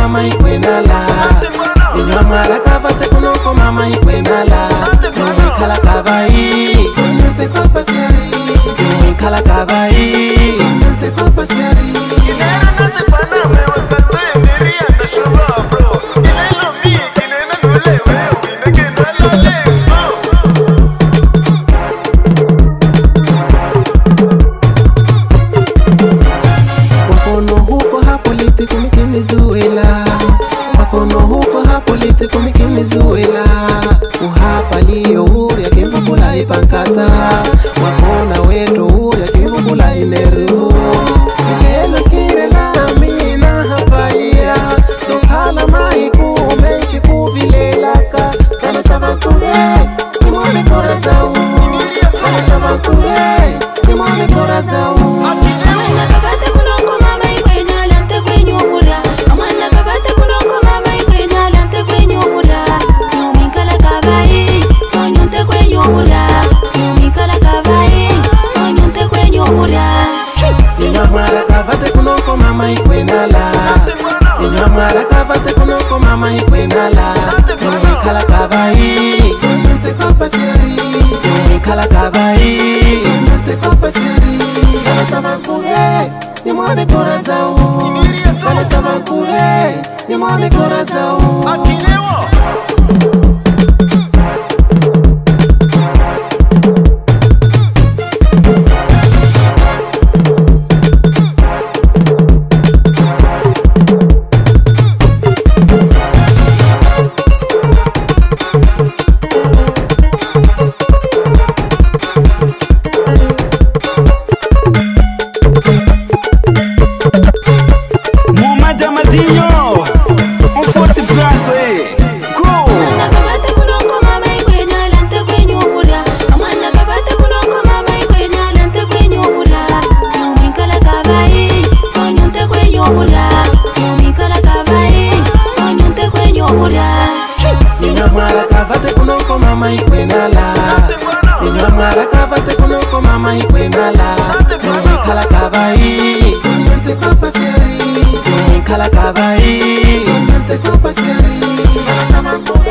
mama ikwenala. Inywa mara kavate kunoko mama ikwenala. Yumi kala kavai, nyonte kwa pasiari. Yumi kala kavai, nyonte kwa pasiari. Kinera nate pana mewa kate miria na shuba bro. Kinelo mi, kinena nule weo, ineke nalale. Wakono huko hapoliti kumikimizuela. Wakono huko hapoliti kumikimizuela. Uhapa liyo uri ya kimvukula ipankata. Wakona weto uri ya kimvukula inerevu. Milelo kirela amina hapalia. Dokala maiku menchi kuvilelaka. Kane savankuye, nimone korazau. Kane savankuye, nimone korazau. Amanda kavate kunoko mama ikwena lante kwenye ura. Amanda kavate kunoko mama ikwena lante kwenye ura. Yumi kala kavai, sonyonte kwenye ura. Yumi kala kavai, sonyonte kwenye ura. Inywa mara kavate kunoko mama ikwenala. Inywa mara kavate kunoko mama ikwenala. Yumi kala kavai, sonyonte kwa pasiari. Yumi kala kavai, sonyonte kwa pasiari. Kane savankuye, nimone korazau. Kane savankuye, nimone korazau. Akilewa. Un forte abrazo, Cool. Amanda kavate kunoko mama ikwena lante kwenye ura. Amanda kavate kunoko mama ikwena lante kwenye ura. Yumi kala kavai, sonyonte kwenye ura. Yumi kala kavai, sonyonte kwenye ura. Inywa mara kavate kunoko mama ikwenala. Inywa mara kavate kunoko mama ikwenala. Yumi kala kavai, sonyonte kwa pasiari. Yumi kala kavai, sonyonte kwa pasiari. Kane savankuye.